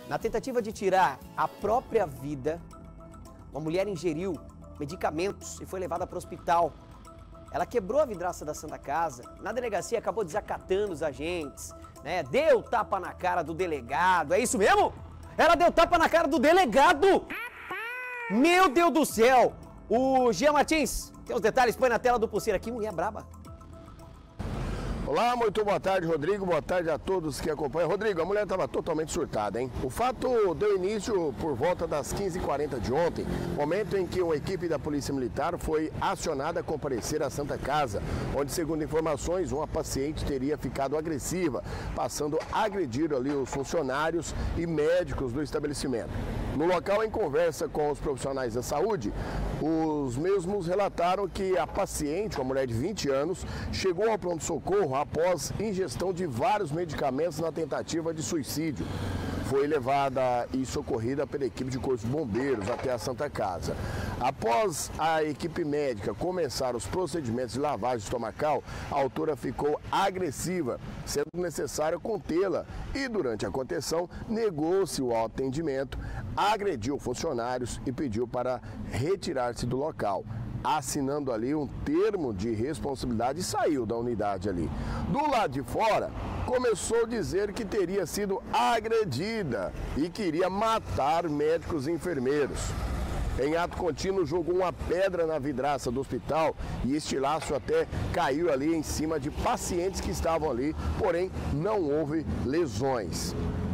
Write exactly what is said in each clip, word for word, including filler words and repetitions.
Na tentativa de tirar a própria vida, uma mulher ingeriu medicamentos e foi levada para o hospital. Ela quebrou a vidraça da Santa Casa, na delegacia acabou desacatando os agentes, né? Deu tapa na cara do delegado, é isso mesmo? Ela deu tapa na cara do delegado! Meu Deus do céu! O Jean Martins, tem os detalhes, põe na tela do Pulseira. Que mulher braba! Olá, muito boa tarde, Rodrigo. Boa tarde a todos que acompanham. Rodrigo, a mulher estava totalmente surtada, hein? O fato deu início por volta das quinze e quarenta de ontem, momento em que uma equipe da Polícia Militar foi acionada a comparecer à Santa Casa, onde, segundo informações, uma paciente teria ficado agressiva, passando a agredir ali os funcionários e médicos do estabelecimento. No local, em conversa com os profissionais da saúde, os mesmos relataram que a paciente, uma mulher de vinte anos, chegou ao pronto-socorro após ingestão de vários medicamentos na tentativa de suicídio. Foi levada e socorrida pela equipe de Corpo de Bombeiros até a Santa Casa. Após a equipe médica começar os procedimentos de lavagem estomacal, a autora ficou agressiva, sendo necessário contê-la e, durante a contenção, negou-se o atendimento, agrediu funcionários e pediu para retirar-se do local, assinando ali um termo de responsabilidade e saiu da unidade ali. Do lado de fora, começou a dizer que teria sido agredida e queria matar médicos e enfermeiros. Em ato contínuo, jogou uma pedra na vidraça do hospital e este laço até caiu ali em cima de pacientes que estavam ali, porém não houve lesões.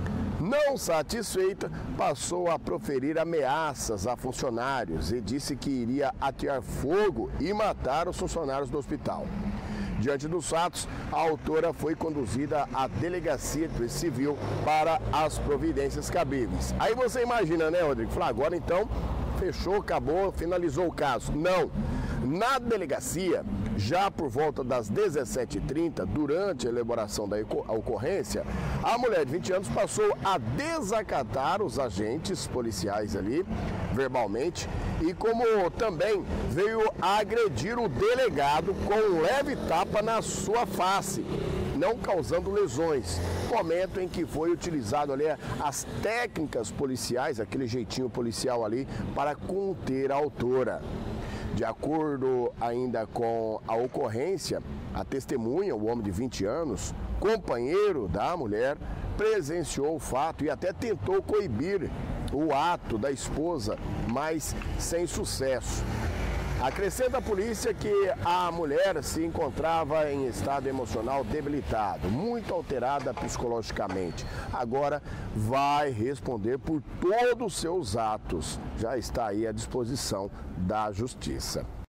Não satisfeita, passou a proferir ameaças a funcionários e disse que iria atear fogo e matar os funcionários do hospital. Diante dos fatos, a autora foi conduzida à delegacia de polícia civil para as providências cabíveis. Aí você imagina, né, Rodrigo? Fala, agora então fechou, acabou, finalizou o caso. Não. Na delegacia, já por volta das dezessete e trinta, durante a elaboração da ocorrência, a mulher de vinte anos passou a desacatar os agentes policiais ali, verbalmente, e como também veio a agredir o delegado com um leve tapa na sua face, não causando lesões. Momento em que foi utilizado ali as técnicas policiais, aquele jeitinho policial ali, para conter a autora. De acordo ainda com a ocorrência, a testemunha, o homem de vinte anos, companheiro da mulher, presenciou o fato e até tentou coibir o ato da esposa, mas sem sucesso. Acrescenta a polícia que a mulher se encontrava em estado emocional debilitado, muito alterada psicologicamente. Agora vai responder por todos os seus atos. Já está aí à disposição da justiça.